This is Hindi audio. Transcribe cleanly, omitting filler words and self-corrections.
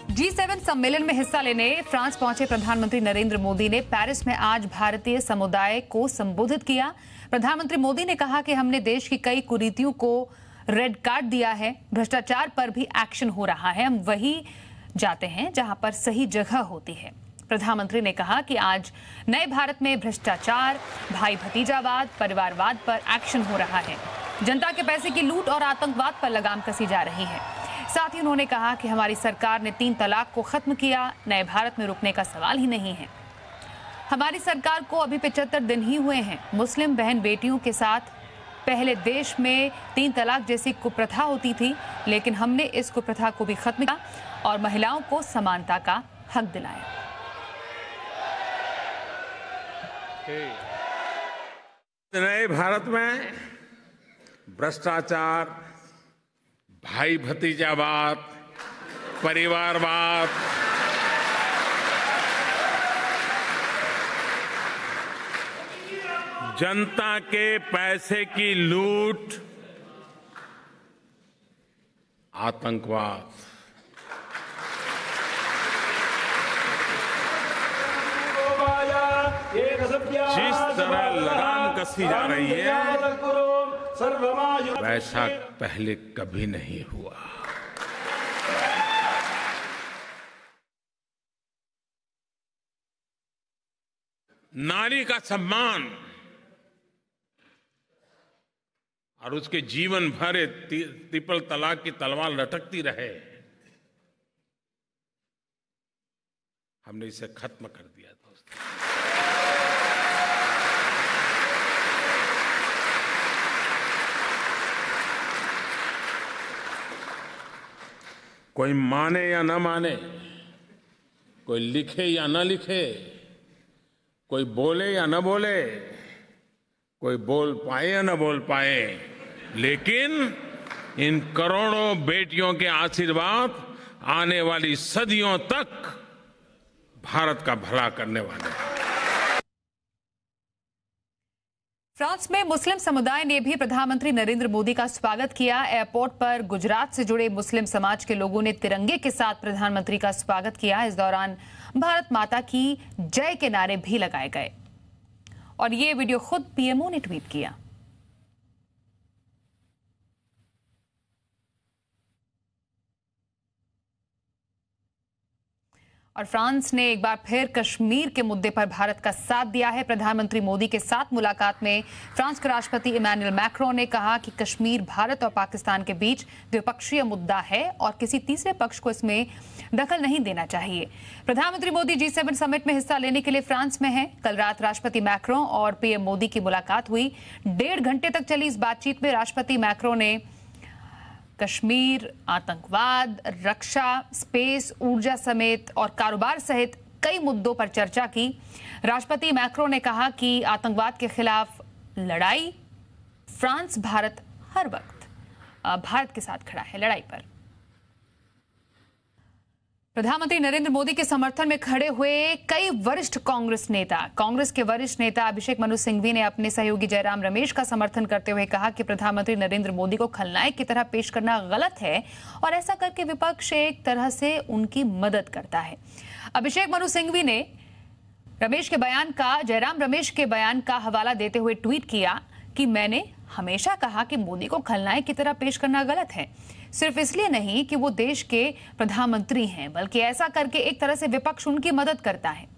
G7 सम्मेलन में हिस्सा लेने फ्रांस पहुंचे प्रधानमंत्री नरेंद्र मोदी ने पेरिस में आज भारतीय समुदाय को संबोधित किया। प्रधानमंत्री मोदी ने कहा कि हमने देश की कई कुरीतियों को रेड कार्ड दिया है, भ्रष्टाचार पर भी एक्शन हो रहा है, हम वही जाते हैं जहां पर सही जगह होती है। प्रधानमंत्री ने कहा कि आज नए भारत में भ्रष्टाचार, भाई भतीजावाद, परिवारवाद पर एक्शन हो रहा है। जनता के पैसे की लूट और आतंकवाद पर लगाम कसी जा रही है। साथ ही उन्होंने कहा कि हमारी सरकार ने 3 तलाक को खत्म किया, नए भारत में रुकने का सवाल ही नहीं है। हमारी सरकार को अभी 75 दिन ही हुए हैं। मुस्लिम बहन बेटियों के साथ पहले देश में 3 तलाक जैसी कुप्रथा होती थी, लेकिन हमने इस कुप्रथा को भी खत्म किया और महिलाओं को समानता का हक दिलाया। नए भारत में भ्रष्टाचार, भाई भतीजावाद, परिवारवाद, जनता के पैसे की लूट, आतंकवाद, जिस तरह लगाम कसी जा रही है वैसा पहले कभी नहीं हुआ। नारी का सम्मान और उसके जीवन भर ट्रिपल तलाक की तलवार लटकती रहे, हमने इसे खत्म कर दिया दोस्तों। कोई माने या न माने, कोई लिखे या न लिखे, कोई बोले या न बोले, कोई बोल पाए या न बोल पाए, लेकिन इन करोड़ों बेटियों के आशीर्वाद आने वाली सदियों तक भारत का भला करने वाले हैं। फ्रांस में मुस्लिम समुदाय ने भी प्रधानमंत्री नरेंद्र मोदी का स्वागत किया। एयरपोर्ट पर गुजरात से जुड़े मुस्लिम समाज के लोगों ने तिरंगे के साथ प्रधानमंत्री का स्वागत किया। इस दौरान भारत माता की जय के नारे भी लगाए गए और ये वीडियो खुद पीएमओ ने ट्वीट किया। और फ्रांस ने एक बार फिर कश्मीर के मुद्दे पर भारत का साथ दिया है। प्रधानमंत्री मोदी के साथ मुलाकात में फ्रांस के राष्ट्रपति इमैनुअल मैक्रों ने कहा कि कश्मीर भारत और पाकिस्तान के बीच द्विपक्षीय मुद्दा है और किसी तीसरे पक्ष को इसमें दखल नहीं देना चाहिए। प्रधानमंत्री मोदी G7 समिट में हिस्सा लेने के लिए फ्रांस में हैं। कल रात राष्ट्रपति मैक्रों और पीएम मोदी की मुलाकात हुई। 1.5 घंटे तक चली इस बातचीत में राष्ट्रपति मैक्रों ने कश्मीर, आतंकवाद, रक्षा, स्पेस, ऊर्जा समेत और कारोबार सहित कई मुद्दों पर चर्चा की। राष्ट्रपति मैक्रों ने कहा कि आतंकवाद के खिलाफ लड़ाई, फ्रांस भारत हर वक्त भारत के साथ खड़ा है लड़ाई पर। प्रधानमंत्री नरेंद्र मोदी के समर्थन में खड़े हुए कई वरिष्ठ कांग्रेस के वरिष्ठ नेता अभिषेक मनु सिंघवी ने अपने सहयोगी जयराम रमेश का समर्थन करते हुए कहा कि प्रधानमंत्री नरेंद्र मोदी को खलनायक की तरह पेश करना गलत है और ऐसा करके विपक्ष एक तरह से उनकी मदद करता है। अभिषेक मनु सिंघवी ने जयराम रमेश के बयान का हवाला देते हुए ट्वीट किया कि मैंने हमेशा कहा कि मोदी को खलनायक की तरह पेश करना गलत है, सिर्फ इसलिए नहीं कि वो देश के प्रधानमंत्री हैं, बल्कि ऐसा करके एक तरह से विपक्ष उनकी मदद करता है।